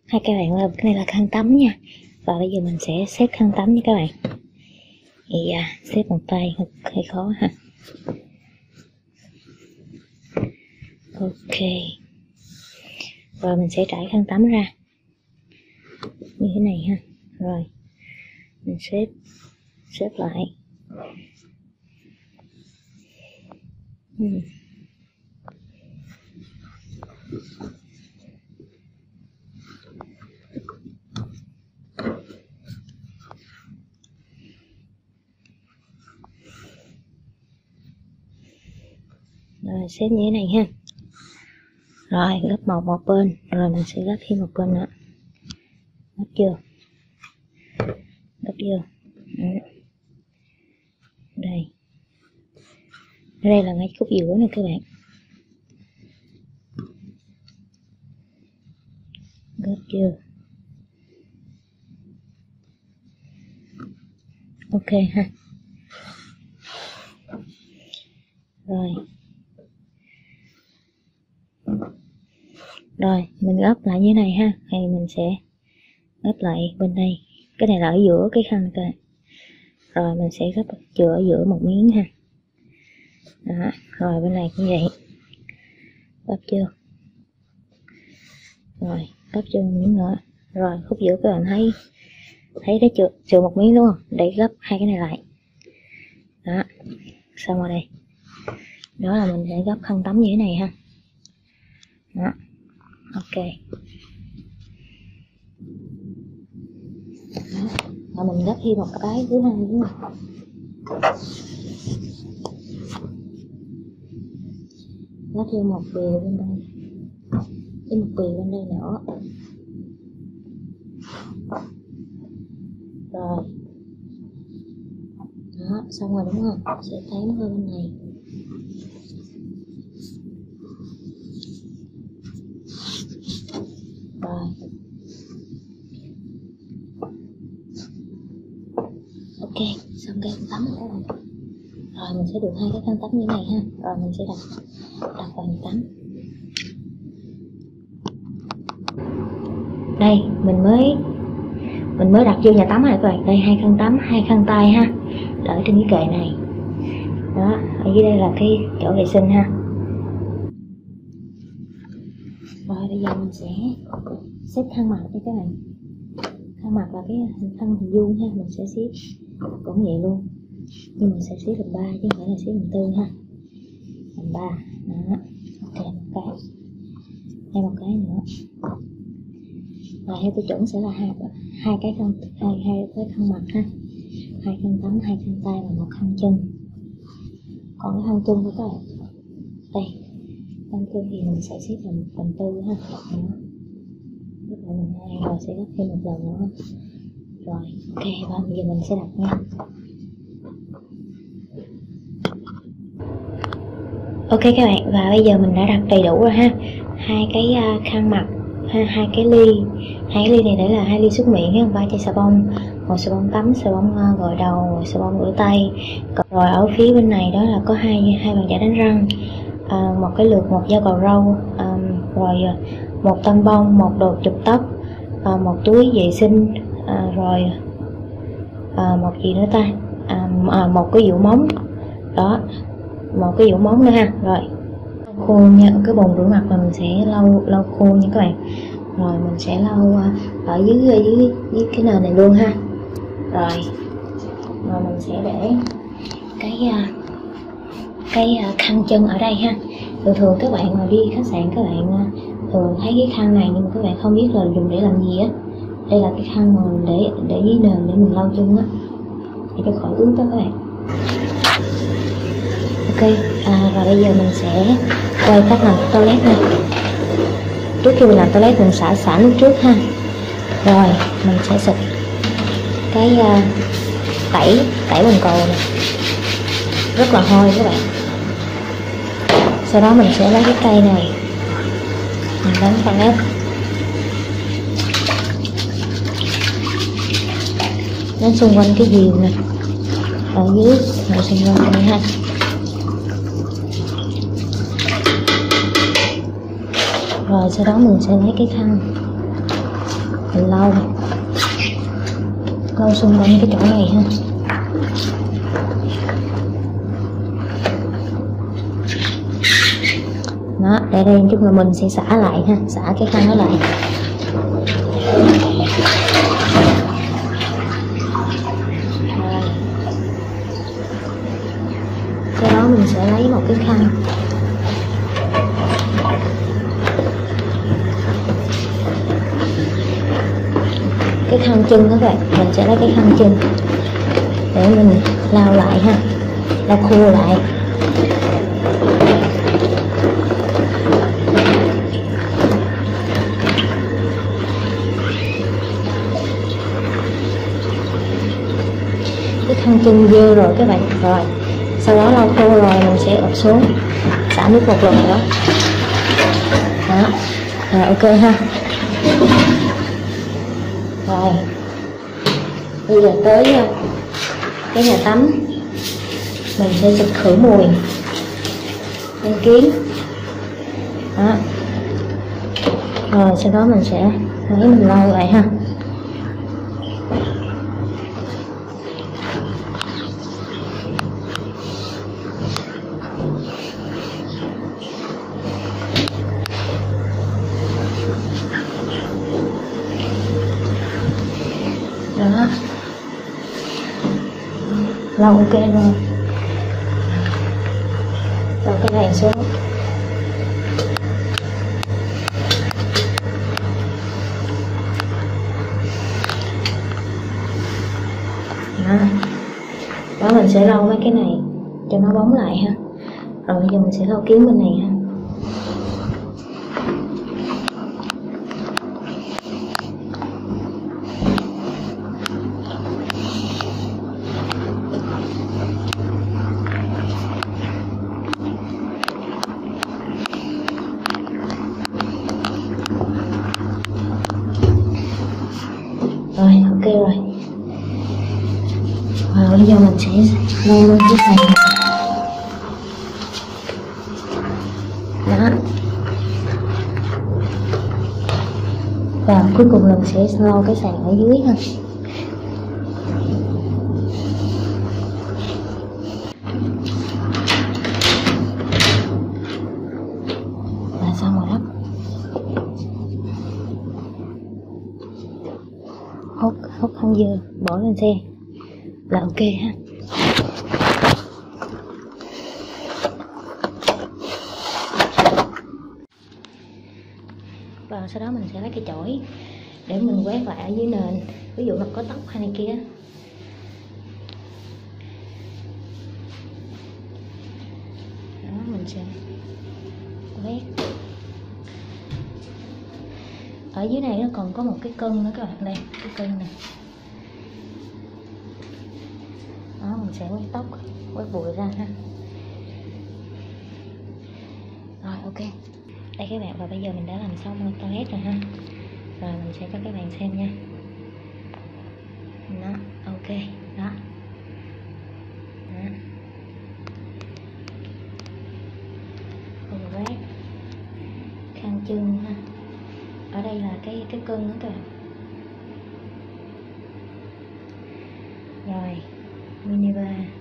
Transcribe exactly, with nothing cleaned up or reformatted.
Hai các bạn ơi, cái này là khăn tắm nha. Và bây giờ mình sẽ xếp khăn tắm nha các bạn. Thì à, xếp bằng tay hơi khó ha. Ok. Rồi mình sẽ trải khăn tắm ra như thế này ha. Rồi mình xếp xếp lại. uhm. Rồi xếp như thế này ha. Rồi gấp một một bên, rồi mình sẽ gấp thêm một bên nữa. Gấp chưa? Gấp chưa? Ừ. Đây. Đây là ngay khúc giữa nè các bạn. Gấp chưa? Ok ha. Rồi. Rồi mình gấp lại như thế này ha. Thì mình sẽ gấp lại bên đây. Cái này là ở giữa cái khăn này. Rồi mình sẽ gấp chừa ở giữa một miếng ha. Đó. Rồi bên này cũng vậy. Gấp chưa? Rồi gấp chưa một miếng nữa. Rồi khúc giữa các bạn thấy thấy đấy chưa? Chừa một miếng đúng không? Để gấp hai cái này lại. Đó. Xong rồi đây. Đó là mình sẽ gấp khăn tắm như thế này ha. Đó. Ok. Đó. Và mình gấp thêm một cái thứ hai nữa. Gấp thêm một bìa bên đây. Thêm một bìa bên đây nữa. Rồi. Đó, xong rồi đúng không? Sẽ tán qua bên này. Rồi. Ok, xong cái khăn tắm rồi. Rồi mình sẽ được hai cái khăn tắm như này ha. Rồi mình sẽ đặt đặt vào nhà tắm. Đây, mình mới mình mới đặt vô nhà tắm rồi các bạn. Đây hai khăn tắm, hai khăn tay ha. Để trên cái kệ này. Đó, ở dưới đây là cái chỗ vệ sinh ha. Rồi bây giờ mình sẽ xếp khăn mặt cho các bạn. Khăn mặt là cái khăn hình vuông ha, mình sẽ xếp cũng vậy luôn. Nhưng mình sẽ xếp thành ba chứ không phải là xếp thành tư ha. Thành ba. Đó. Ok một cái. Thêm một cái nữa. Rồi theo tiêu chuẩn sẽ là hai hai cái khăn hai hai cái khăn mặt ha. Hai khăn tắm, hai khăn tay và một khăn chân. Còn cái khăn chân của các bạn. Đây. Khăn chân thì mình sẽ xếp thành thành tư ha. Đó. Gấp lại lần hai rồi sẽ gấp thêm một lần nữa. Rồi ok, và bây giờ mình sẽ đặt nha. Ok các bạn, và bây giờ mình đã đặt đầy đủ rồi ha. Hai cái uh, khăn mặt, ha, hai cái ly, hai cái ly này để là hai ly súc miệng ha, ba chai xà bông, một xà bông tắm, xà bông uh, gội đầu, một xà bông rửa tay. Rồi ở phía bên này đó là có hai hai bàn chải đánh răng, uh, một cái lược, một dao cạo râu, um, rồi uh, một tăm bông, một đồ chụp tóc, uh, một túi vệ sinh, uh, rồi uh, một gì nữa ta, uh, à, một cái dụ móng đó, một cái dụ móng nữa ha. Rồi khô nha, cái bồn rửa mặt là mình sẽ lau lau khô nha các bạn. Rồi mình sẽ lau ở dưới ở dưới dưới cái nền này luôn ha. Rồi rồi mình sẽ để cái cái khăn chân ở đây ha. Thường thường các bạn mà đi khách sạn các bạn thường thấy cái khăn này nhưng mà các bạn không biết là dùng để làm gì á. Đây là cái khăn mà mình để để dưới nền để mình lau chân á, để cho khỏi ướt đó các bạn. Ok, à, và bây giờ mình sẽ quay cách làm toilet này. Trước khi mình làm toilet mình xả xả nước trước ha. Rồi mình sẽ xịt cái uh, tẩy tẩy bồn cầu này, rất là hôi các bạn. Sau đó mình sẽ lấy cái cây này mình đánh toilet. Đánh xung quanh cái diều này ở dưới, rồi xung quanh này ha. Rồi sau đó mình sẽ lấy cái khăn mình lau lau xung quanh cái chỗ này ha. Đó, để đây chút là mình sẽ xả lại ha, xả cái khăn đó lại. Rồi. Sau đó mình sẽ lấy một cái khăn. Cái khăn chân các bạn, mình sẽ lấy cái khăn chân để mình lau lại ha, lau khô lại. Cái khăn chân dơ rồi các bạn. Rồi sau đó lau khô rồi mình sẽ ập xuống, xả nước một lần nữa. Đó, rồi ok ha. Rồi bây giờ tới cái nhà tắm, mình sẽ xịt khử mùi đăng kiến. Đó, rồi sau đó mình sẽ lấy mình lau lại ha. Đó, lau ok rồi. Lau cái này xuống. Đó, đó mình sẽ lau mấy cái này cho nó bóng lại ha. Rồi bây giờ mình sẽ lau kiến bên này ha. Rồi ok rồi. Và bây giờ mình sẽ lau luôn cái này. Đó. Và cuối cùng là mình sẽ lau cái sàn ở dưới ha. Là xong rồi đó. Hốt hốt khăn dừa bỏ lên xe là ok ha. Và sau đó mình sẽ lấy cái chổi để mình quét lại ở dưới nền, ví dụ là có tóc hay này kia. Đó, mình sẽ quét. Ở dưới này nó còn có một cái cân nữa các bạn, đây cái cân này. Đó, mình sẽ quét tóc, quét bụi ra ha. Rồi ok. Đây các bạn, và bây giờ mình đã làm xong toilet rồi ha. Rồi mình sẽ cho các bạn xem nha. Đó, ok, đó. Đó. Mình quét khăn chân ha. Ở đây là cái cái cân đó các bạn. Rồi, mini bar.